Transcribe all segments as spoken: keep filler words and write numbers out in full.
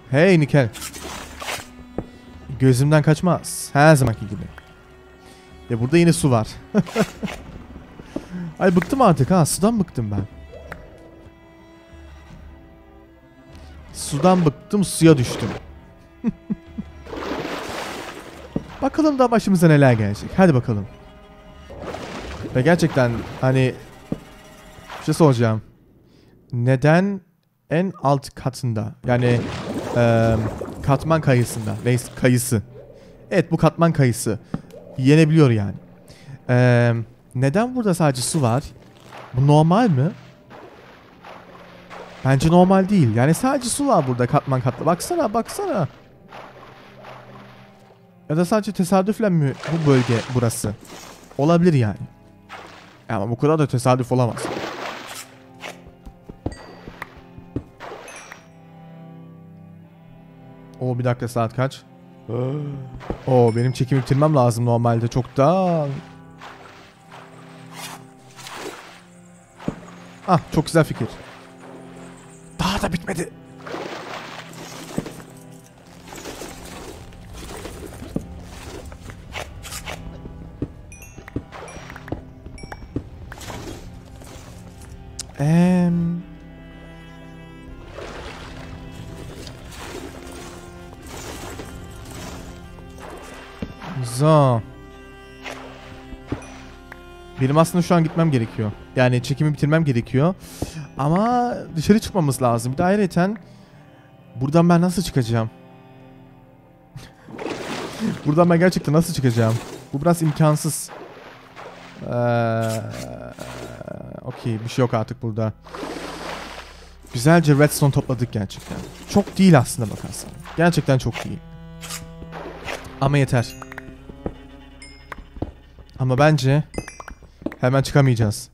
Hey Nikel. Gözümden kaçmaz. Her zamanki gibi. Ya burada yine su var. Ay bıktım artık ha. Sudan bıktım ben. Sudan bıktım, suya düştüm. Bakalım da başımıza neler gelecek. Hadi bakalım. Ve gerçekten hani bir şey soracağım. Neden en alt katında, yani e, katman kayısında, neyse kayısı. Evet, bu katman kayısı yenebiliyor yani. E, neden burada sadece su var? Bu normal mi? Bence normal değil. Yani sadece su var burada katman katlı. Baksana, baksana. Ya da sadece tesadüfle mi bu bölge burası? Olabilir yani. Ama bu kadar da tesadüf olamaz. O bir dakika, saat kaç? O benim çekimi bitirmem lazım normalde çoktan. Ah, çok güzel fikir. Daha da bitmedi. Eee... So. Benim aslında şu an gitmem gerekiyor. Yani çekimi bitirmem gerekiyor. Ama dışarı çıkmamız lazım. Bir de ayrıyeten buradan ben nasıl çıkacağım? Buradan ben gerçekten nasıl çıkacağım? Bu biraz imkansız. Ee, Okey, bir şey yok artık burada. Güzelce redstone topladık gerçekten. Çok değil aslında bakarsan. Gerçekten çok değil. Ama yeter. Ama bence hemen çıkamayacağız.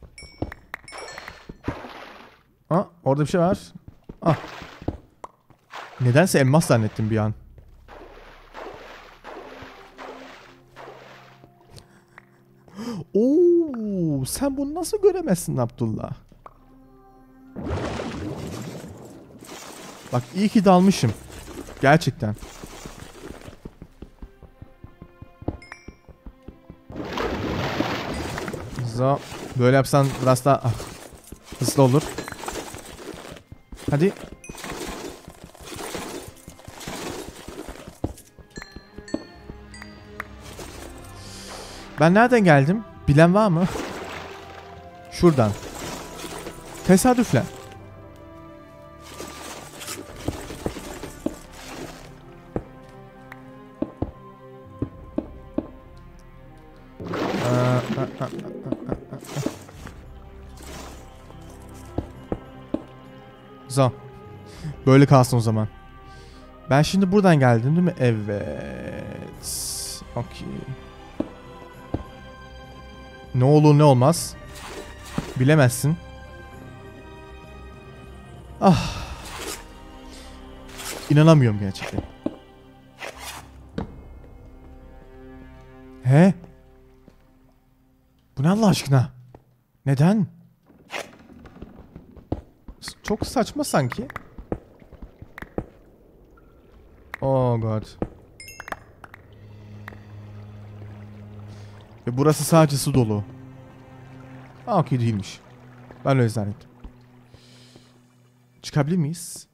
Aa, orada bir şey var. Ah. Nedense elmas zannettim bir an. Oo, sen bunu nasıl göremezsin Abdullah? Bak iyi ki dalmışım. Gerçekten. So, böyle yapsan biraz daha ah, hızlı olur. Hadi. Ben nereden geldim? Bilen var mı? Şuradan. Tesadüfle. So. Böyle kalsın o zaman. Ben şimdi buradan geldim değil mi? Evet. Okey. Ne olur ne olmaz. Bilemezsin. Ah. İnanamıyorum gerçekten. He? Bu ne Allah aşkına? Neden? Çok saçma sanki. Oh god. Ve burası sadece su dolu. Aa, okey değilmiş. Ben öyle zannettim. Çıkabilir miyiz?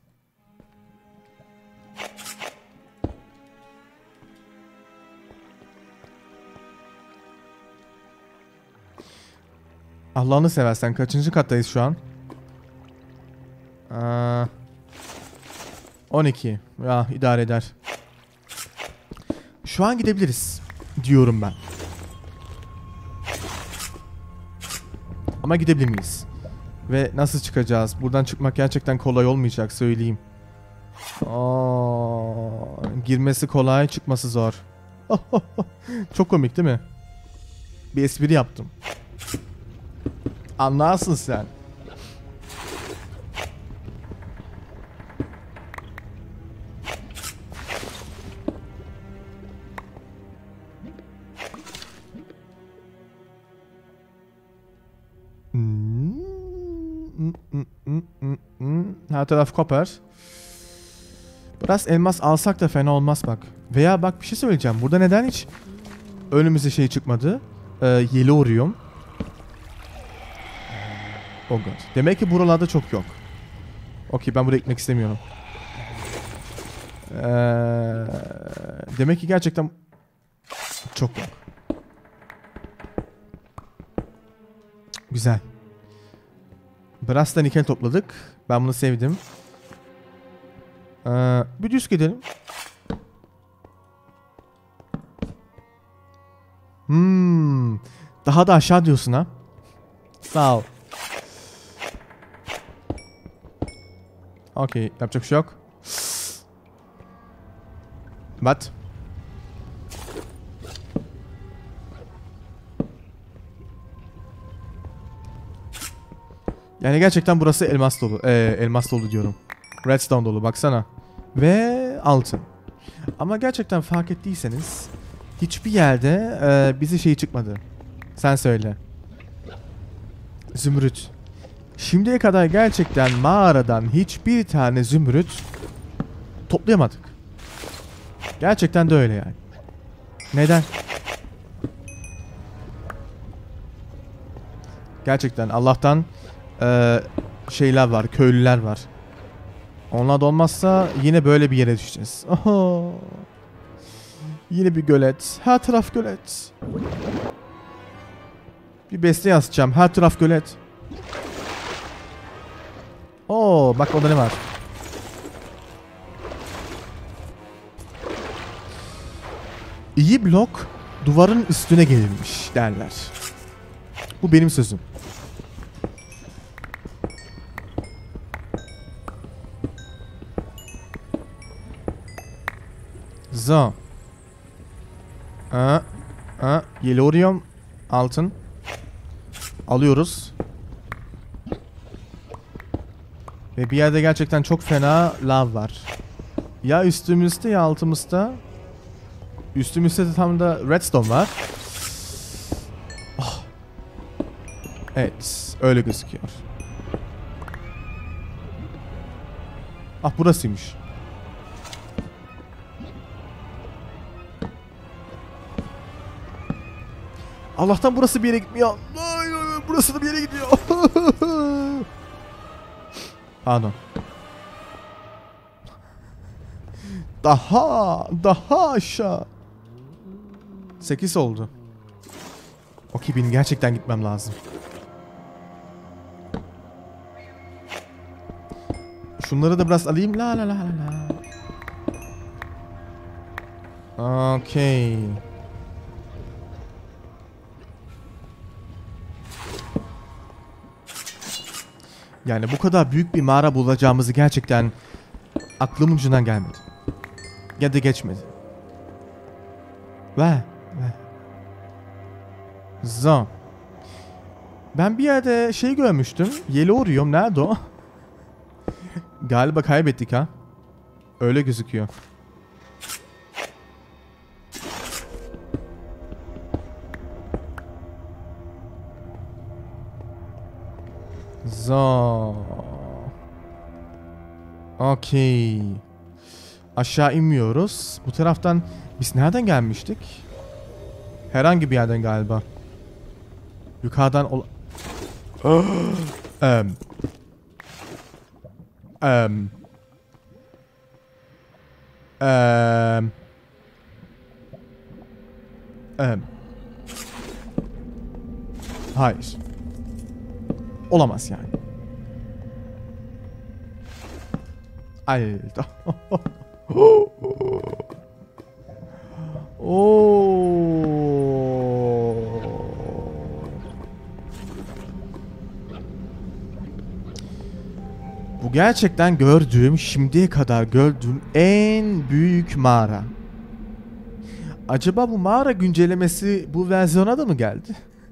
Allah'ını seversen kaçıncı kattayız şu an? Aa, on iki. Ya idare eder. Şu an gidebiliriz diyorum ben. Ama gidebilir miyiz? Ve nasıl çıkacağız? Buradan çıkmak gerçekten kolay olmayacak, söyleyeyim. Aa, girmesi kolay, çıkması zor. Çok komik değil mi? Bir espri yaptım. Anlarsın sen. Her taraf kopar. Biraz elmas alsak da fena olmaz bak. Veya bak bir şey söyleyeceğim. Burada neden hiç önümüze şey çıkmadı? Ee, Yellorium. Oh god. Demek ki buralarda çok yok. Okey, ben buraya gitmek istemiyorum. Ee, demek ki gerçekten çok yok. Güzel. Biraz da nikel topladık. Ben bunu sevdim. Ee, bir düz gidelim. Hmm. Daha da aşağı diyorsun ha. Sağ ol. Okey. Yapacak bir şey yok. What? Yani gerçekten burası elmas dolu. Ee, elmas dolu diyorum. Redstone dolu baksana. Ve altın. Ama gerçekten fark ettiyseniz hiçbir yerde e, bize şey çıkmadı. Sen söyle. Zümrüt. Şimdiye kadar gerçekten mağaradan hiçbir tane zümrüt toplayamadık. Gerçekten de öyle yani. Neden? Gerçekten Allah'tan e, şeyler var, köylüler var. Onlar da olmazsa yine böyle bir yere düşeceğiz. Oho. Yine bir gölet. Her taraf gölet. Bir beste yazacağım. Her taraf gölet. Oo, bak orada ne var? İyi blok duvarın üstüne gelirmiş derler. Bu benim sözüm. So. Aa, aa, Yellorium altın. Alıyoruz. Ve bir yerde gerçekten çok fena lav var. Ya üstümüzde ya altımızda. Üstümüzde de tam da redstone var. Oh. Evet, öyle gözüküyor. Ah, burasıymış. Allah'tan burası bir yere gitmiyor. Ay, burası da bir yere gidiyor. Pardon. Daha, daha aşağı. sekiz oldu. Okey, benim gerçekten gitmem lazım. Şunları da biraz alayım. La la la la la. Okey. Yani bu kadar büyük bir mağara bulacağımızı gerçekten aklımın ucundan gelmedi. Ya da geçmedi. Ve, ve. So. Ben bir yerde şey görmüştüm. Yellorium nerede o? Galiba kaybettik ha. Öyle gözüküyor. So. Okey. Aşağı inmiyoruz. Bu taraftan biz nereden gelmiştik? Herhangi bir yerden galiba. Yukarıdan ol... um. Um. Um. Um. Hayır. Olamaz yani. Alter. Oo. Bu gerçekten gördüğüm, şimdiye kadar gördüğüm en büyük mağara. Acaba bu mağara güncellemesi bu versiyona da mı geldi?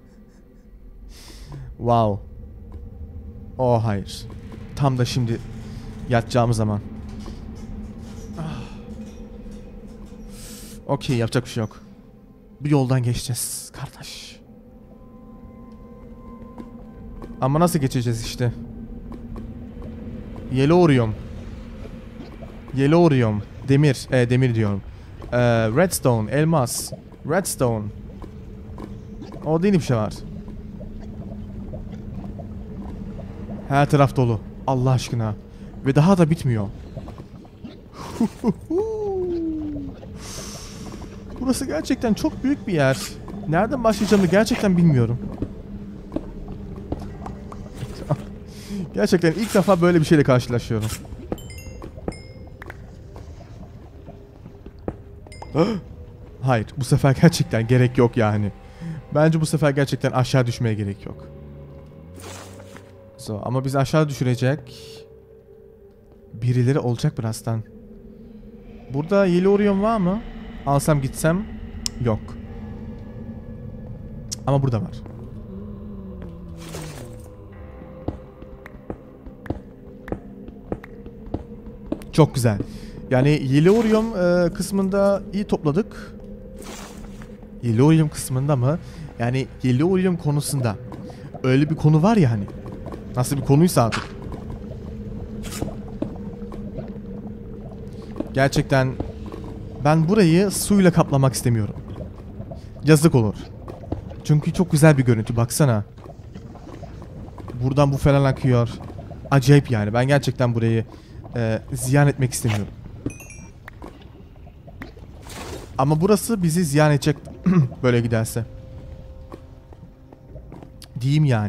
Wow. Oh hayır. Tam da şimdi yatacağım zaman. Ah. Okey, yapacak bir şey yok. Bir yoldan geçeceğiz kardeş. Ama nasıl geçeceğiz işte? Yellorium. Yellorium. Demir. E, demir diyorum. E, redstone. Elmas. Redstone. O değil bir şey var. Her taraf dolu. Allah aşkına. Ve daha da bitmiyor. Burası gerçekten çok büyük bir yer. Nereden başlayacağımı gerçekten bilmiyorum. Gerçekten ilk defa böyle bir şeyle karşılaşıyorum. Hayır, bu sefer gerçekten gerek yok yani. Bence bu sefer gerçekten aşağı düşmeye gerek yok. So, ama biz aşağı düşürecek birileri olacak birazdan. Burada Yellorium var mı? Alsam gitsem yok. Ama burada var. Çok güzel. Yani Yellorium e, kısmında iyi topladık. Yellorium kısmında mı? Yani Yellorium konusunda öyle bir konu var ya hani. Nasıl bir konuysa artık. Gerçekten ben burayı suyla kaplamak istemiyorum. Yazık olur. Çünkü çok güzel bir görüntü, baksana. Buradan bu falan akıyor. Acayip yani. Ben gerçekten burayı e, ziyan etmek istemiyorum. Ama burası bizi ziyan edecek böyle giderse. Diyeyim yani.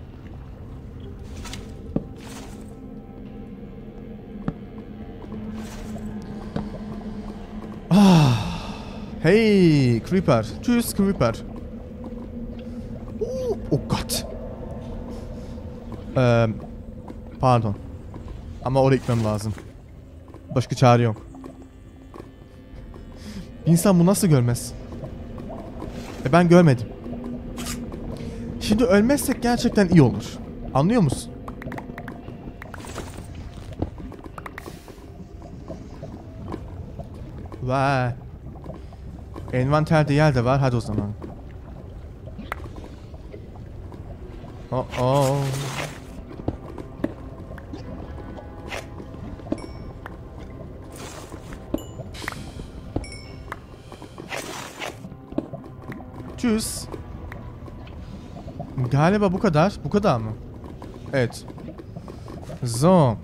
Ah. Hey Creeper. Tschüss Creeper. Oh, oh Gott. Ee, pardon. Ama oraya gitmem lazım. Başka çare yok. İnsan bu nasıl görmez? E ben görmedim. Şimdi ölmezsek gerçekten iyi olur. Anlıyor musun? Vay. Envanterde yer de var. Hadi o zaman. Oh oh. Tschüss. Galiba bu kadar. Bu kadar mı? Evet. So.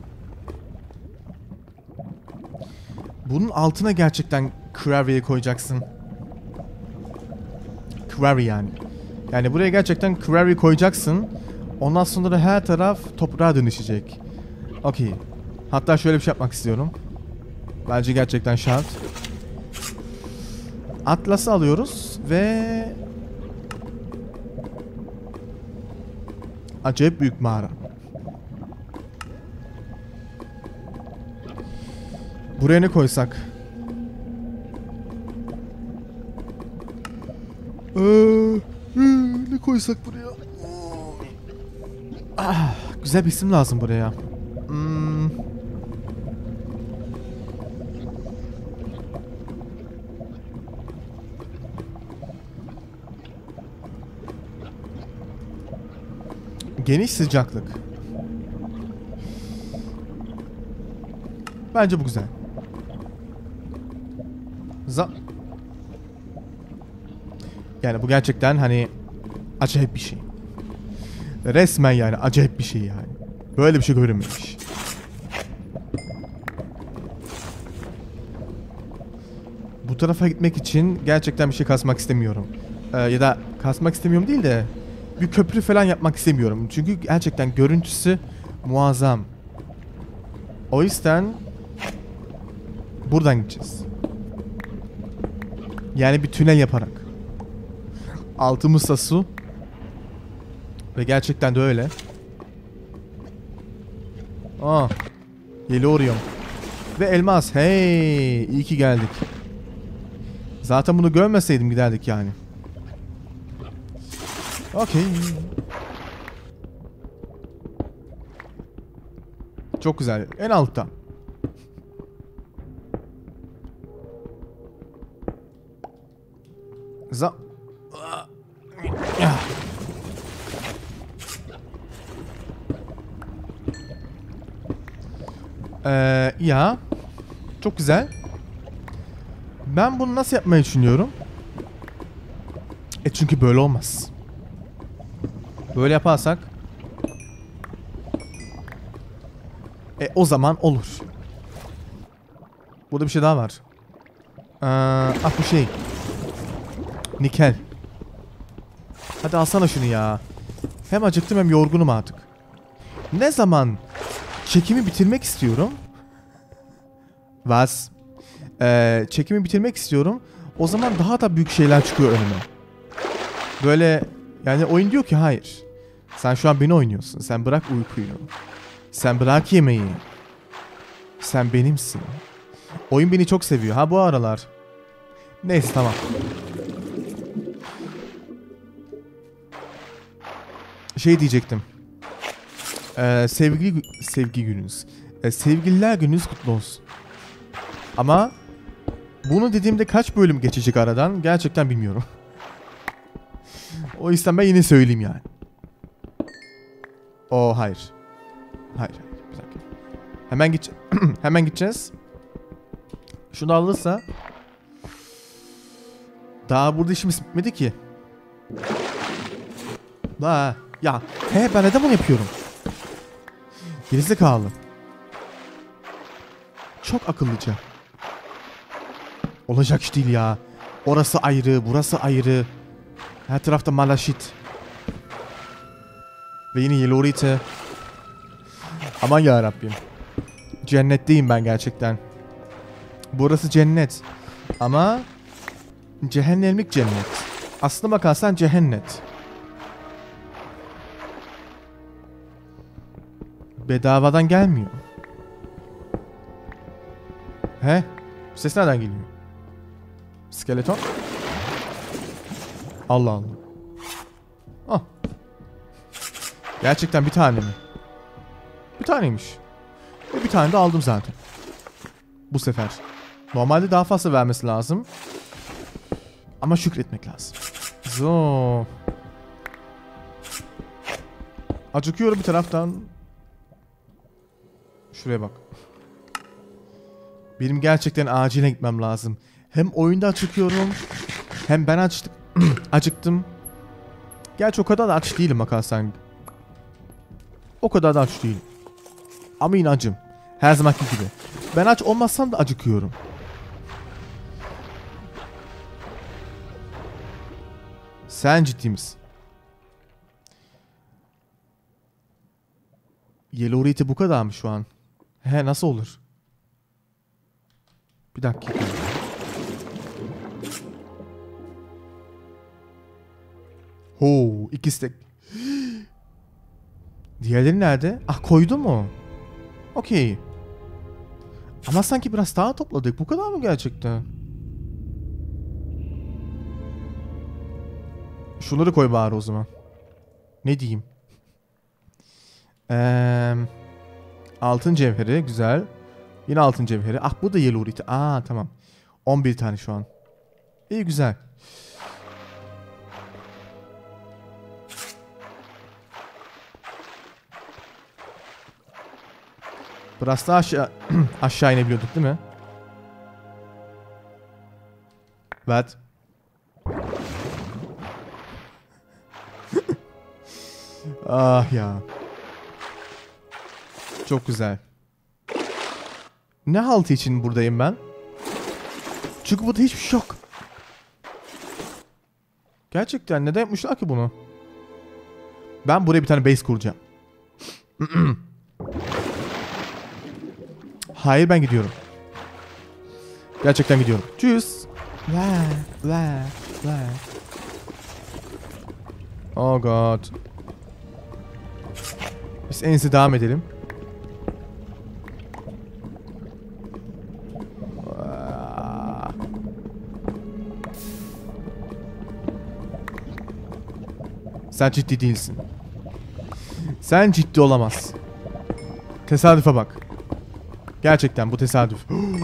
Bunun altına gerçekten quarry'yi koyacaksın. Quarry yani. Yani buraya gerçekten quarry koyacaksın. Ondan sonra da her taraf toprağa dönüşecek. Okey. Hatta şöyle bir şey yapmak istiyorum. Bence gerçekten şart. Atlas'ı alıyoruz ve acayip büyük mağara. Buraya ne koysak? Ee, ee, ne koysak buraya? Ah, güzel bir isim lazım buraya. Hmm. Geniş sıcaklık. Bence bu güzel. Za yani bu gerçekten hani acayip bir şey. Resmen yani acayip bir şey yani. Böyle bir şey görünmemiş. Bu tarafa gitmek için gerçekten bir şey kasmak istemiyorum. Ee, ya da kasmak istemiyorum değil de bir köprü falan yapmak istemiyorum. Çünkü gerçekten görüntüsü muazzam. O yüzden buradan gideceğiz. Yani bir tünel yaparak. Altımızda su. Ve gerçekten de öyle. Aa. Yellorium. Ve elmas. Hey. İyi ki geldik. Zaten bunu görmeseydim giderdik yani. Okey. Çok güzel. En altta. Za... Ee, ya. Çok güzel. Ben bunu nasıl yapmayı düşünüyorum? E çünkü böyle olmaz. Böyle yaparsak E o zaman olur. Burada bir şey daha var. Ee, ah bu şey. Nikel. Hadi alsana şunu ya. Hem acıktım hem yorgunum artık. Ne zaman çekimi bitirmek istiyorum. Vas. Ee, çekimi bitirmek istiyorum. O zaman daha da büyük şeyler çıkıyor önüme. Böyle yani oyun diyor ki hayır. Sen şu an beni oynuyorsun. Sen bırak uykuyu. Sen bırak yemeği. Sen benimsin. Oyun beni çok seviyor. Ha bu aralar. Neyse tamam. Şey diyecektim. Ee, sevgili sevgi gününüz. Ee, sevgililer gününüz kutlu olsun. Ama bunu dediğimde kaç bölüm geçecek aradan gerçekten bilmiyorum. O yüzden ben yine söyleyeyim yani. O hayır. Hayır. Bir dakika. Hemen git. Hemen gideceğiz. Şunu alırsa. Daha burada işimiz bitmedi ki. Daha. Ya. He ben neden bunu yapıyorum? Gerizekalı. Çok akıllıca. Olacak iş değil ya. Orası ayrı, burası ayrı. Her tarafta Malaşit. Ve yine Yellorite. Aman ya Rabbim. Cennetteyim ben gerçekten. Burası cennet. Ama cehennemlik cennet. Aslına bakarsan cehennet. Bedavadan gelmiyor. He? Bu ses nereden geliyor? Skeleton? Allah Allah. Ah. Gerçekten bir tane mi? Bir taneymiş. Ve bir tane de aldım zaten. Bu sefer. Normalde daha fazla vermesi lazım. Ama şükretmek lazım. Zo. Acıkıyorum bir taraftan. Şuraya bak. Benim gerçekten acilen gitmem lazım. Hem oyunda acıkıyorum. Hem ben açtım. acıktım. Gerçi o kadar da aç değilim bakarsan. O kadar da aç değilim. Ama yine acım. Her zamanki gibi. Ben aç olmazsam da acıkıyorum. Sen ciddi misin? Yellorite bu kadar mı şu an? He nasıl olur? Bir dakika. Ho, ikisi de. Diğerleri nerede? Ah koydu mu? Okey. Ama sanki biraz daha topladık. Bu kadar mı gerçekten? Şunları koy bari o zaman. Ne diyeyim? Ee, altın cevheri. Güzel. Yine altın cevheri. Ah bu da Yellorite. Aa tamam. on bir tane şu an. İyi güzel. Biraz daha aşağı, aşağı inebiliyorduk değil mi? Evet. Ah ya. Çok güzel. Ne haltı için buradayım ben? Çünkü burada hiçbir şey yok. Gerçekten neden yapmışlar ki bunu? Ben buraya bir tane base kuracağım. Hayır ben gidiyorum. Gerçekten gidiyorum. Tschüss. Vaa, vaa, vaa. Oh god. Biz en iyisi devam edelim. Sen ciddi değilsin. Sen ciddi olamazsın. Tesadüfe bak. Gerçekten bu tesadüf.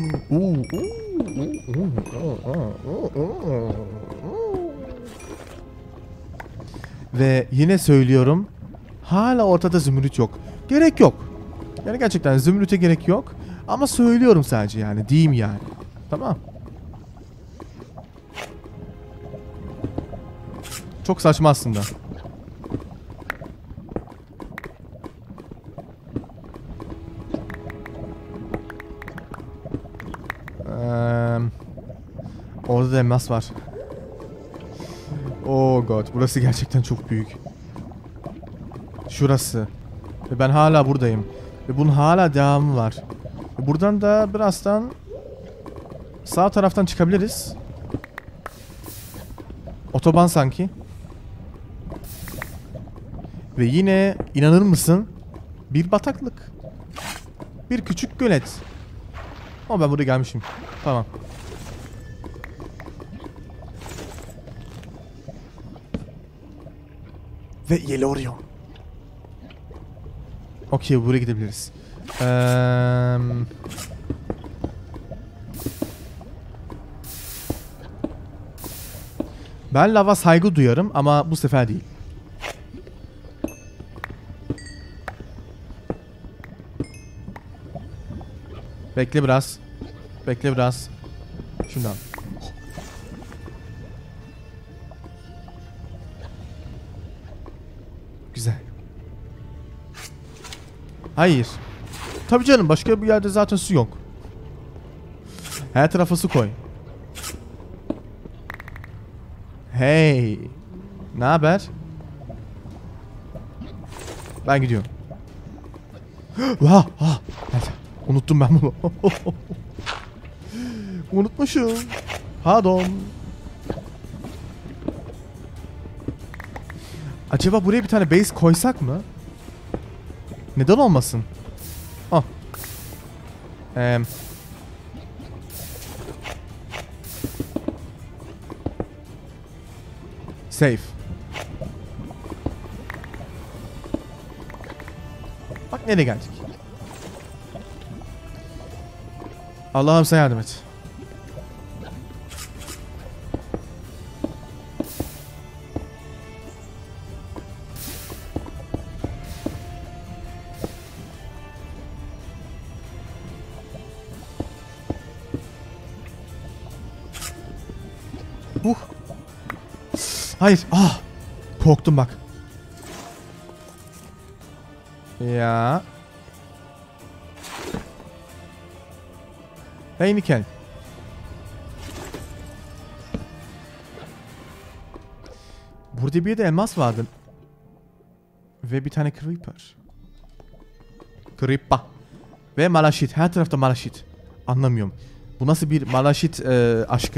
Ve yine söylüyorum. Hala ortada zümrüt yok. Gerek yok. Yani gerçekten zümrüte gerek yok. Ama söylüyorum sadece yani. Diyeyim yani. Tamam. Çok saçma aslında. Ee, orada da elmas var. Oh god. Burası gerçekten çok büyük. Şurası. Ve ben hala buradayım. Ve bunun hala devamı var. Ve buradan da birazdan sağ taraftan çıkabiliriz. Otoban sanki. Ve yine inanır mısın? Bir bataklık. Bir küçük gölet. Ama ben buraya gelmişim. Tamam. Ve Yellow Orion. Okey, buraya gidebiliriz. Eee... Ben lava saygı duyarım ama bu sefer değil. Bekle biraz. Bekle biraz. Şundan. Güzel. Hayır. Tabii canım, başka bir yerde zaten su yok. Her tarafa su koy. Hey. Ne haber? Ben gidiyorum. Vah, ah, unuttum ben bunu. Unutmuşum. Pardon. Acaba buraya bir tane base koysak mı? Neden olmasın? Ah. Eee. Safe. Bak nereye geldik. Allah'ım sen yardım et. Uh. Hayır. Ah. Korktum bak. Ya. Hey Nikel. Burada bir de elmas vardı. Ve bir tane creeper. Creeper. Ve malaşit. Her tarafta malaşit. Anlamıyorum. Bu nasıl bir malaşit e, aşkı?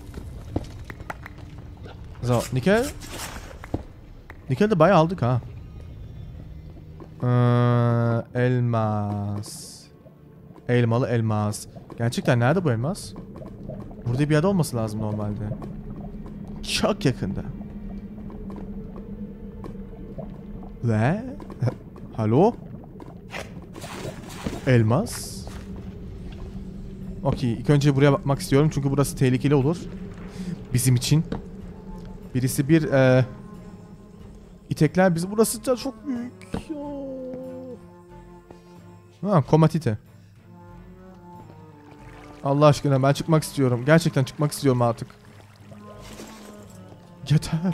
So, Nikel. Nikel de bayağı aldık ha. Ee, elmas. Elmalı elmas. Gerçekten nerede bu elmas? Burada bir yerde olması lazım normalde. Çok yakında. Ve? Halo? Elmas? Okey. İlk önce buraya bakmak istiyorum. Çünkü burası tehlikeli olur. Bizim için. Birisi bir e, itekler bizi. Burası da çok büyük. Ha, komatite. Allah aşkına ben çıkmak istiyorum. Gerçekten çıkmak istiyorum artık. Yeter.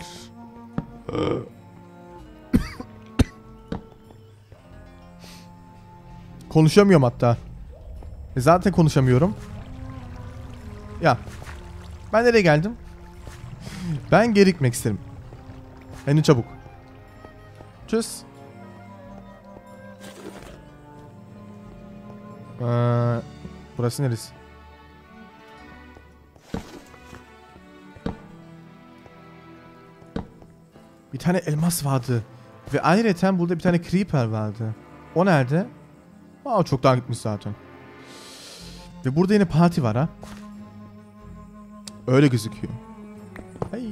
Konuşamıyorum hatta. E zaten konuşamıyorum. Ya. Ben nereye geldim? Ben geri gitmek isterim. Henüz çabuk. Tschüss. Ee, burası neresi? Bir tane elmas vardı. Ve ayrıca burada bir tane creeper vardı. O nerede? Aa, çok daha gitmiş zaten. Ve burada yine parti var ha. Öyle gözüküyor. Hey.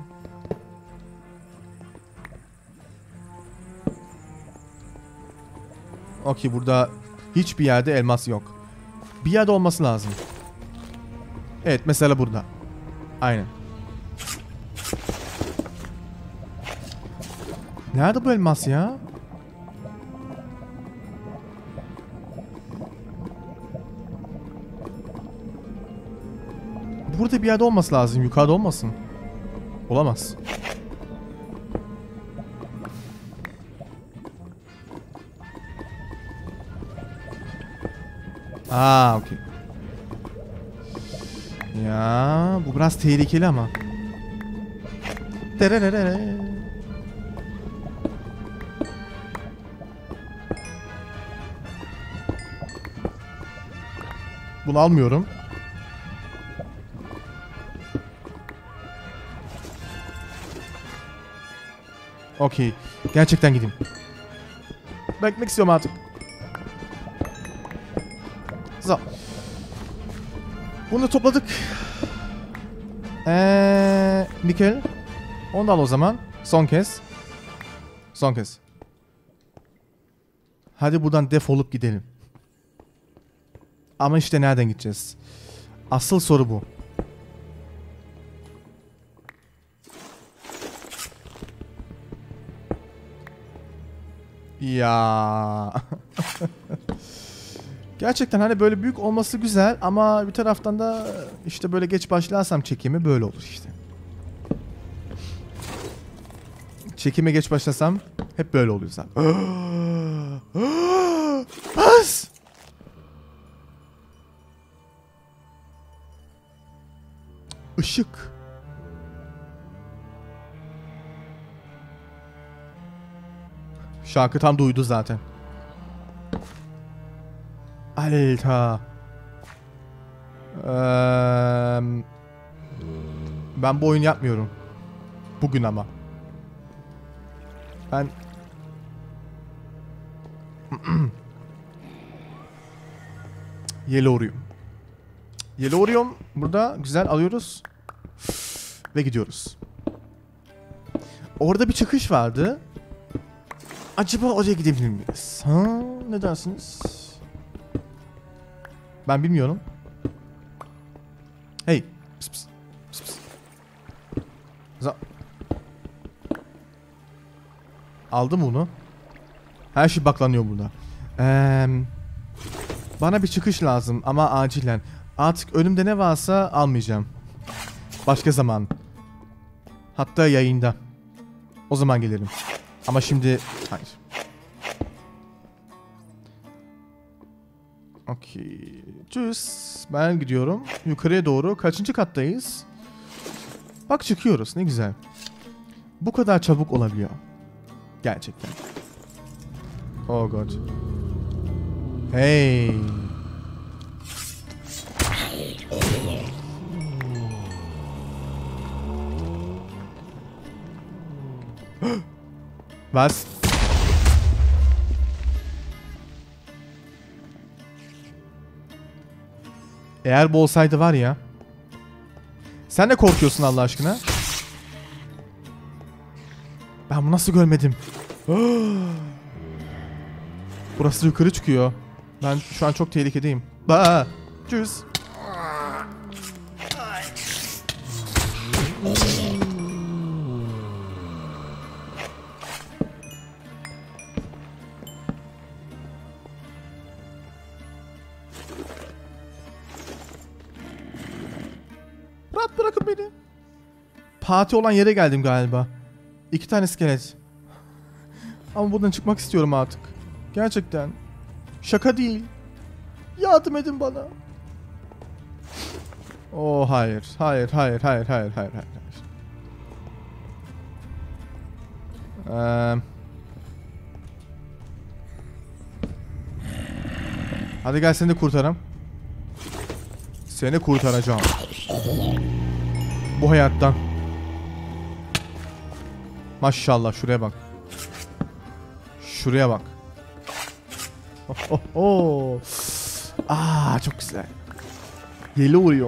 Okey, burada hiçbir yerde elmas yok. Bir yerde olması lazım. Evet, mesela burada. Aynen. Nerede bu elmas ya? Burada bir yerde olması lazım. Yukarıda olmasın. Olamaz. Aa, okey. Ya bu biraz tehlikeli ama. Tererere. Bunu almıyorum. Okey. Gerçekten gideyim. Beklemek istiyorum artık. So. Bunu da topladık. Eee, nikel. Onu da al o zaman. Son kez. Son kez. Hadi buradan defolup gidelim. Ama işte nereden gideceğiz? Asıl soru bu. Ya. Gerçekten hani böyle büyük olması güzel ama bir taraftan da işte böyle geç başlarsam çekimi böyle olur işte. Çekime geç başlasam hep böyle oluyor zaten. As! Işık. Şarkı tam duydu zaten. Alta. Ee, ben bu oyun yapmıyorum. Bugün ama. Ben... Yellow'ruyum. Yellow'ruyum. Burada güzel alıyoruz. Ve gidiyoruz. Orada bir çıkış vardı. Acaba oraya gidebilir miyiz? Ha, ne dersiniz? Ben bilmiyorum. Hey. Pıs pıs. Pıs pıs. Za Aldım bunu. Her şey baklanıyor burada. Ee, bana bir çıkış lazım ama acilen. Artık önümde ne varsa almayacağım. Başka zaman. Hatta yayında. O zaman gelirim. Ama şimdi... Hayır. Okey. Tschüss. Ben gidiyorum. Yukarıya doğru. Kaçıncı kattayız? Bak çıkıyoruz. Ne güzel. Bu kadar çabuk olabiliyor. Gerçekten. Oh god. Hey. Was? Eğer bu olsaydı var ya. Sen de korkuyorsun Allah aşkına. Ben bunu nasıl görmedim? Burası yukarı çıkıyor. Ben şu an çok tehlikedeyim. Aa, tschüss. Rahat bırakın beni. Parti olan yere geldim galiba. İki tane iskelet. Ama buradan çıkmak istiyorum artık. Gerçekten. Şaka değil. Yardım edin bana. Oh hayır. Hayır, hayır, hayır, hayır, hayır, hayır. Ee... Hadi gel seni de kurtarayım. Seni kurtaracağım. Bu hayattan. Maşallah şuraya bak. Şuraya bak. Oh, oh, oh. Aa, çok güzel. Yeli vuruyorum.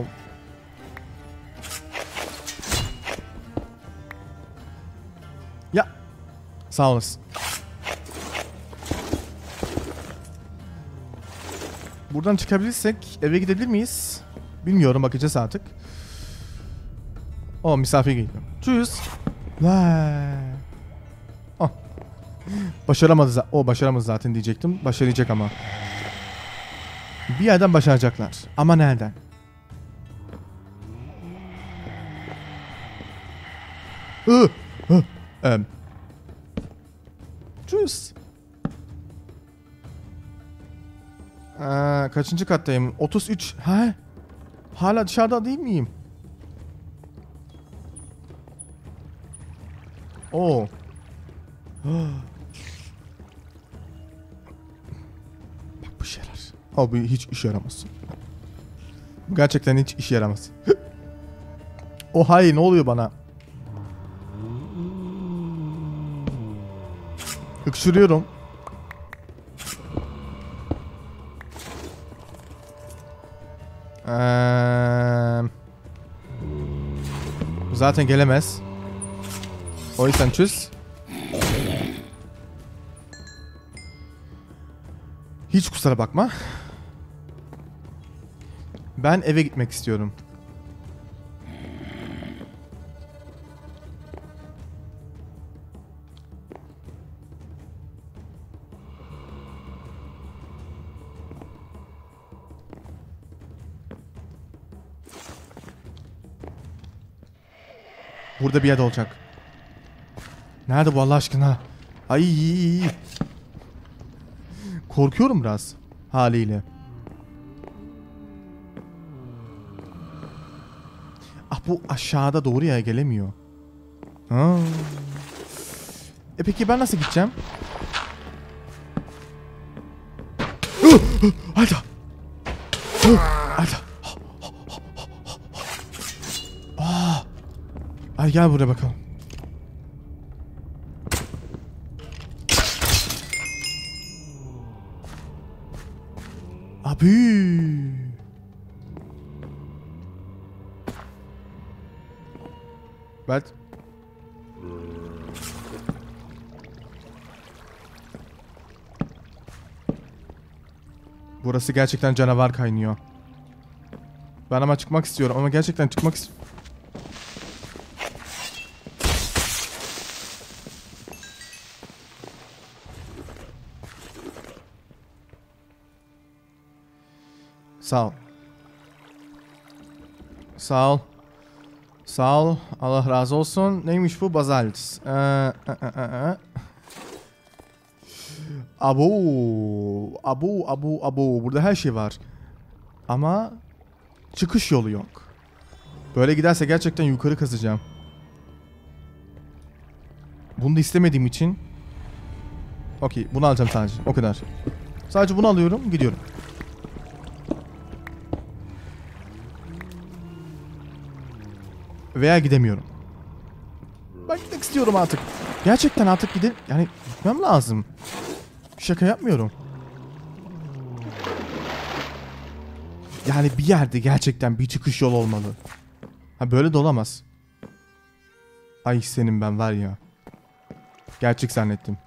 Ya. Sağ olasın. Buradan çıkabilirsek eve gidebilir miyiz? Bilmiyorum, bakacağız artık. O misafir geliyor. Tschüss. Vay. Oh. Başaramadı zaten. O başaramadı zaten diyecektim. Başaracak ama. Bir yerden başaracaklar. Ama nereden? Hı, hı, em. Tschüss. Ee, kaçıncı kattayım? otuz üç. Ha? Hala dışarıda değil miyim? Oo. Bak bu şeyler. Abi hiç işe yaramaz. Bu gerçekten hiç işe yaramaz. O hayır, ne oluyor bana? Öksürüyorum. Ee, zaten gelemez. O yüzden çöz. Hiç kusura bakma. Ben eve gitmek istiyorum. Burada bir yerde olacak. Nerede bu Allah aşkına? Ay. Korkuyorum biraz haliyle. Ah, bu aşağıda doğru ya, gelemiyor. Ha. E peki ben nasıl gideceğim? Hayda. Hayda. Aa. Ay gel buraya bakalım. Abi. Evet. Burası gerçekten canavar kaynıyor. Ben ama çıkmak istiyorum ama gerçekten çıkmak istiyorum. Sağ ol. Sağ ol. Sağ ol. Allah razı olsun. Neymiş bu? Bazalt. Ee, e, e, e. Abo. Abo, abo, abo. Burada her şey var. Ama çıkış yolu yok. Böyle giderse gerçekten yukarı kazacağım. Bunu da istemediğim için. Okey. Bunu alacağım sadece. O kadar. Sadece bunu alıyorum. Gidiyorum. Veya gidemiyorum. Ben gitmek istiyorum artık. Gerçekten artık gidin. Yani gitmem lazım. Şaka yapmıyorum. Yani bir yerde gerçekten bir çıkış yolu olmalı. Ha böyle de olamaz. Ay senin ben var ya. Gerçek zannettim.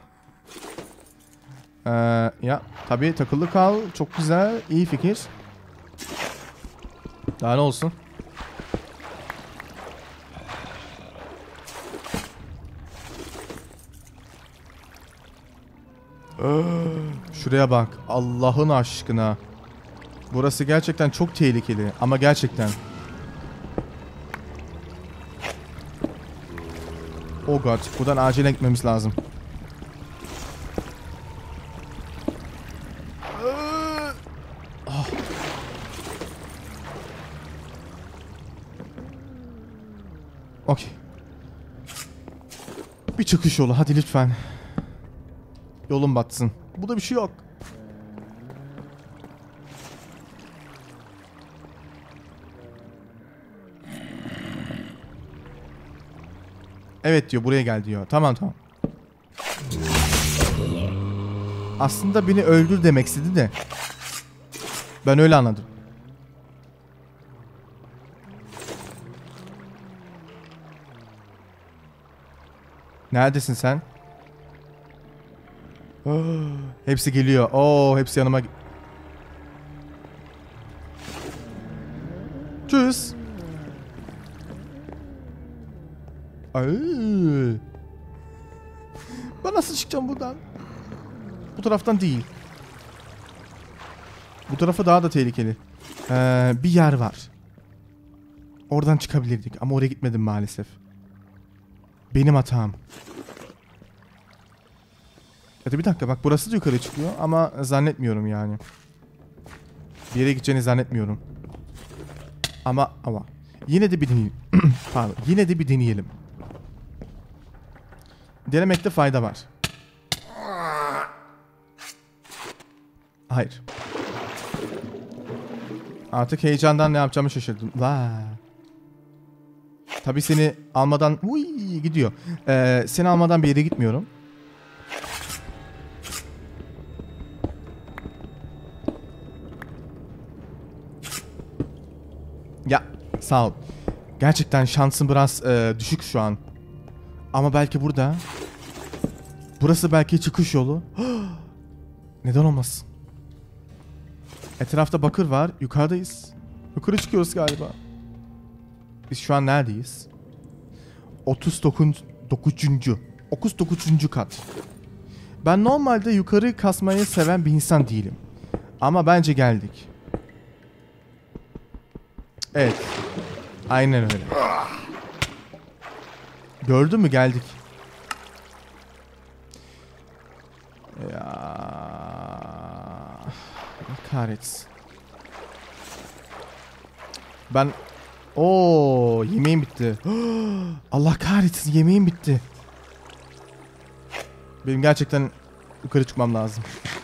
Ee, ya tabii takılı kal. Çok güzel. İyi fikir. Daha ne olsun? Şuraya bak. Allah'ın aşkına. Burası gerçekten çok tehlikeli. Ama gerçekten. Oh god. Buradan acilen gitmemiz lazım. Oh. Okey. Bir çıkış yolu. Hadi lütfen. Yolun batsın. Burada bir şey yok. Evet diyor, buraya gel diyor. Tamam tamam. Aslında beni öldür demek istedi de. Ben öyle anladım. Neredesin sen? Oh, hepsi geliyor. Oo, hepsi yanıma. Tschüss. Ay. Ben nasıl çıkacağım buradan? Bu taraftan değil. Bu tarafı daha da tehlikeli. Ee, bir yer var. Oradan çıkabilirdik ama oraya gitmedim maalesef. Benim hatam. Ya da bir dakika bak burası da yukarı çıkıyor ama zannetmiyorum yani. Bir yere gideceğini zannetmiyorum. Ama ama yine de bir deneyelim. Pardon. Yine de bir deneyelim. Denemekte fayda var. Hayır. Artık heyecandan ne yapacağımı şaşırdım. Vay. Tabii seni almadan... Uy, gidiyor. Ee, seni almadan bir yere gitmiyorum. Ya sağ ol. Gerçekten şansım biraz e, düşük şu an. Ama belki burada. Burası belki çıkış yolu. Neden olmasın? Etrafta bakır var. Yukarıdayız. Yukarı çıkıyoruz galiba. Biz şu an neredeyiz? otuz dokuzuncu otuz dokuzuncu kat. Ben normalde yukarı kasmayı seven bir insan değilim. Ama bence geldik. Evet. Aynen öyle. Gördün mü geldik. Ya. Kahretsin. Ben... Oo, yemeğim bitti. Allah kahretsin, yemeğim bitti. Benim gerçekten yukarı çıkmam lazım.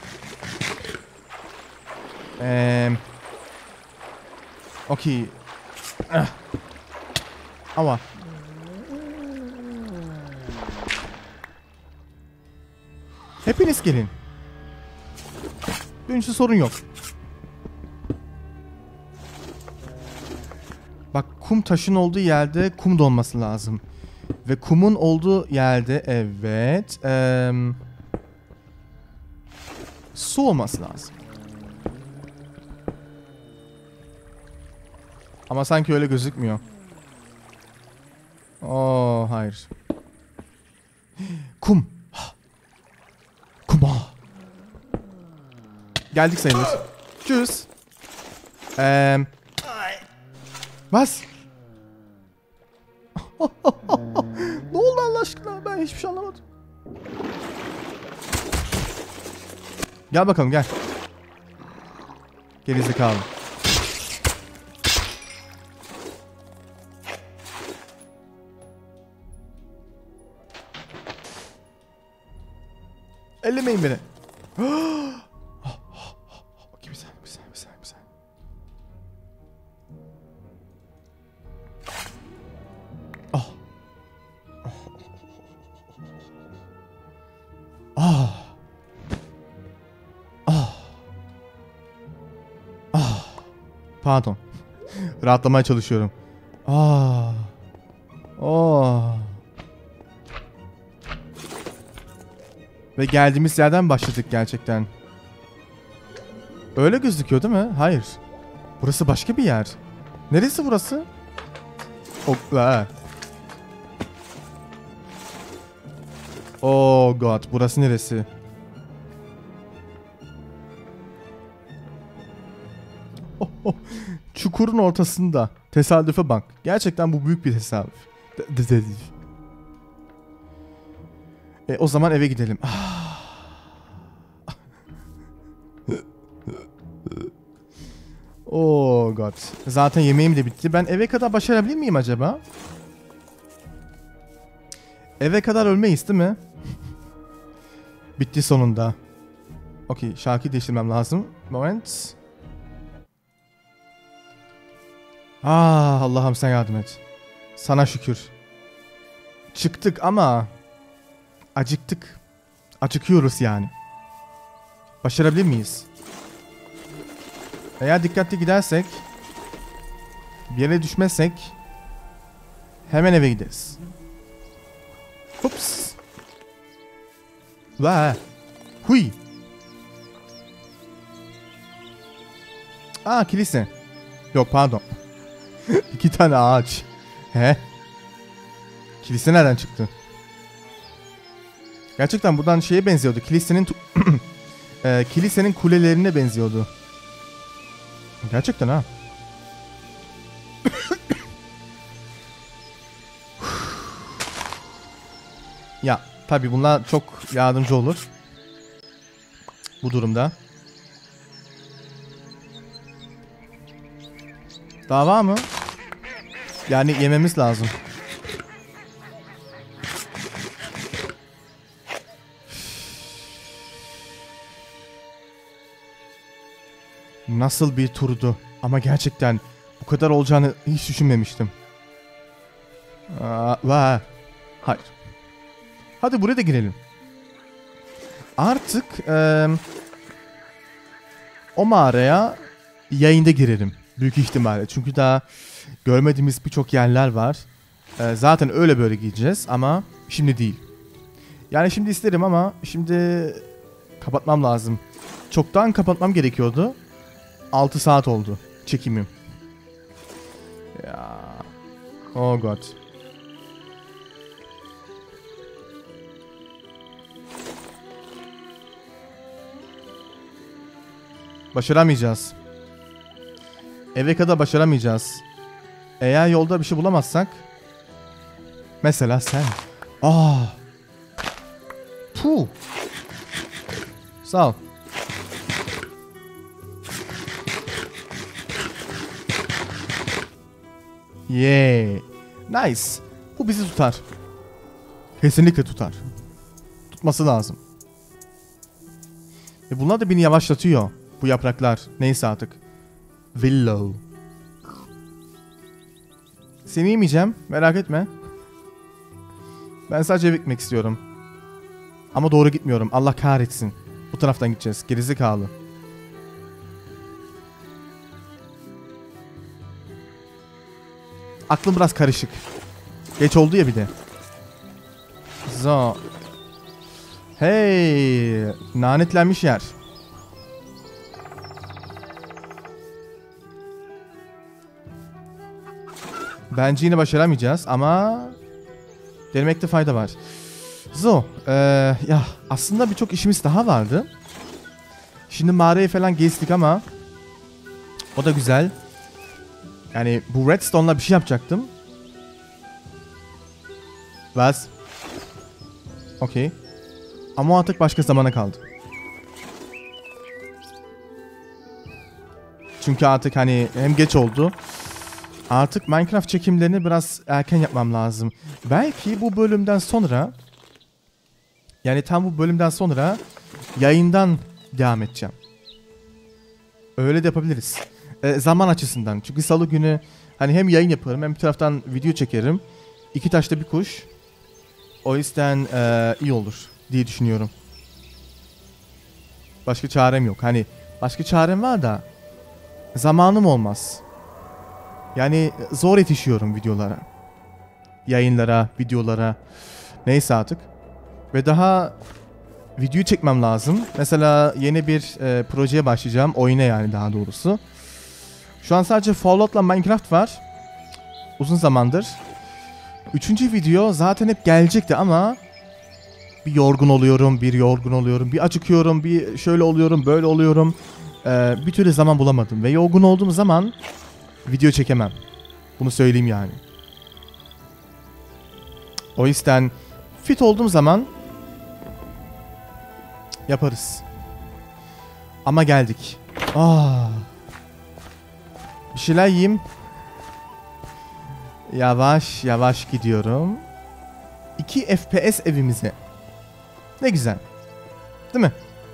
Eee... Okey. Ah. Ama... Hepiniz gelin. Benim için sorun yok. Bak kum taşın olduğu yerde kum da olması lazım. Ve kumun olduğu yerde evet. Ee, su olması lazım. Ama sanki öyle gözükmüyor. Oo hayır. Kum. Kuma. Geldik sayılır. Tschüss. Eee... Bas. Ne oldu Allah aşkına? Ben hiçbir şey anlamadım. Gel bakalım gel. Gerizekalı. Ellemeyin beni. Bir saniye, bir saniye, bir saniye, bir saniye. Ah. Ah. Ah. Ah. Pardon. Rahatlamaya çalışıyorum. Ah. Oh. Ve geldiğimiz yerden başladık gerçekten. Öyle gözüküyor değil mi? Hayır. Burası başka bir yer. Neresi burası? Okla. Oh god. Burası neresi? Oh, oh. Çukurun ortasında. Tesadüfe bak. Gerçekten bu büyük bir tesadüf. E, o zaman eve gidelim. Oh god. Zaten yemeğim de bitti. Ben eve kadar başarabilir miyim acaba? Eve kadar ölmeyiz değil mi? Bitti sonunda. Okey, şarkıyı değiştirmem lazım. Moment. Ah Allah'ım sen yardım et. Sana şükür. Çıktık ama acıktık. Acıkıyoruz yani. Başarabilir miyiz? Eğer dikkatli gidersek, bir yere düşmezsek hemen eve gideriz. Ups. Vaa. Huy. Aa kilise. Yok pardon. İki tane ağaç. He? Kilise nereden çıktı? Gerçekten buradan şeye benziyordu. Kilisenin e, kilisenin kulelerine benziyordu. Gerçekten ha. Ya tabii bunlar çok yardımcı olur. Bu durumda. Daha var mı? Yani yememiz lazım. Nasıl bir turdu? Ama gerçekten bu kadar olacağını hiç düşünmemiştim. Aa, vay. Hayır. Hadi buraya da girelim. Artık e, o mağaraya yayında girerim. Büyük ihtimalle. Çünkü daha görmediğimiz birçok yerler var. E, zaten öyle böyle gideceğiz ama şimdi değil. Yani şimdi isterim ama şimdi kapatmam lazım. Çoktan kapatmam gerekiyordu. altı saat oldu çekimim. Ya. Oh god. Başaramayacağız. Eve kadar başaramayacağız. Eğer yolda bir şey bulamazsak. Mesela sen. Aa. Puh. Sağ ol. Yeah. Nice. Bu bizi tutar. Kesinlikle tutar. Tutması lazım. Ve bunlar da beni yavaşlatıyor. Bu yapraklar. Neyse artık. Willow. Seni yemeyeceğim. Merak etme. Ben sadece eve gitmek istiyorum. Ama doğru gitmiyorum. Allah kahretsin. Bu taraftan gideceğiz. Gerizekalı. Aklım biraz karışık. Geç oldu ya bir de. So. Hey. Lanetlenmiş yer. Bence yine başaramayacağız ama denemekte fayda var. So, ee, ya aslında birçok işimiz daha vardı. Şimdi mağarayı falan gezdik ama o da güzel. Yani bu redstone'la bir şey yapacaktım. Was? Okey. Ama o artık başka zamana kaldı. Çünkü artık hani hem geç oldu. Artık Minecraft çekimlerini biraz erken yapmam lazım. Belki bu bölümden sonra, yani tam bu bölümden sonra yayından devam edeceğim. Öyle de yapabiliriz. E, zaman açısından. Çünkü salı günü hani hem yayın yaparım hem bir taraftan video çekerim. İki taşla bir kuş. O yüzden e, iyi olur diye düşünüyorum. Başka çarem yok. Hani başka çarem var da zamanım olmaz. Yani zor yetişiyorum videolara. Yayınlara, videolara. Neyse artık. Ve daha videoyu çekmem lazım. Mesela yeni bir e, projeye başlayacağım. Oyuna yani daha doğrusu. Şu an sadece Fallout'la Minecraft var. Uzun zamandır. Üçüncü video zaten hep gelecekti ama bir yorgun oluyorum, bir yorgun oluyorum, bir acıkıyorum, bir şöyle oluyorum, böyle oluyorum. Ee, bir türlü zaman bulamadım ve yorgun olduğum zaman video çekemem. Bunu söyleyeyim yani. O yüzden fit olduğum zaman yaparız. Ama geldik. Ah. Bir şeyler yiyeyim. Yavaş yavaş gidiyorum. iki F P S evimize. Ne güzel. Değil mi?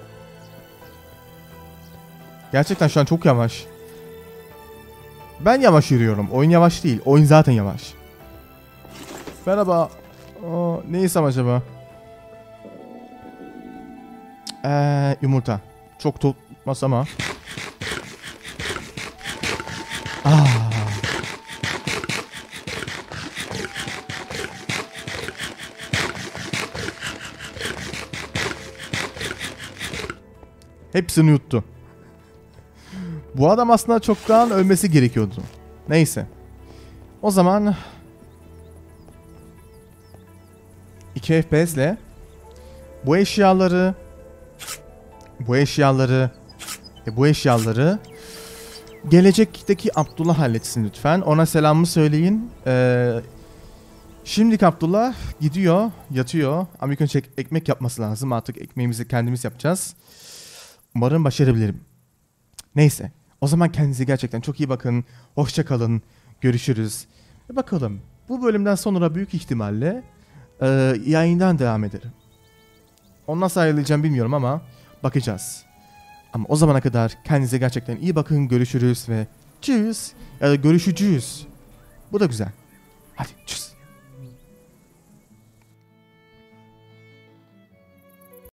Gerçekten şu an çok yavaş. Ben yavaş yürüyorum. Oyun yavaş değil. Oyun zaten yavaş. Merhaba. Oo, ne yesem acaba? Eee yumurta. Çok tutmaz ama. Ah. Hepsini yuttu. Bu adam aslında çoktan ölmesi gerekiyordu. Neyse. O zaman iki F P S ile bu eşyaları bu eşyaları e, bu eşyaları gelecekteki Abdullah halletsin lütfen. Ona selamımı söyleyin. Ee, Şimdi Abdullah gidiyor, yatıyor. Ama ilk önce ek- ekmek yapması lazım. Artık ekmeğimizi kendimiz yapacağız. Umarım başarabilirim. Neyse. O zaman kendinize gerçekten çok iyi bakın. Hoşça kalın. Görüşürüz. Ve bakalım. Bu bölümden sonra büyük ihtimalle e, yayından devam ederim. Onu nasıl ayarlayacağım bilmiyorum ama bakacağız. Ama o zamana kadar kendinize gerçekten iyi bakın. Görüşürüz ve tschüss. Ya da görüşücüyüz. Bu da güzel. Hadi tschüss.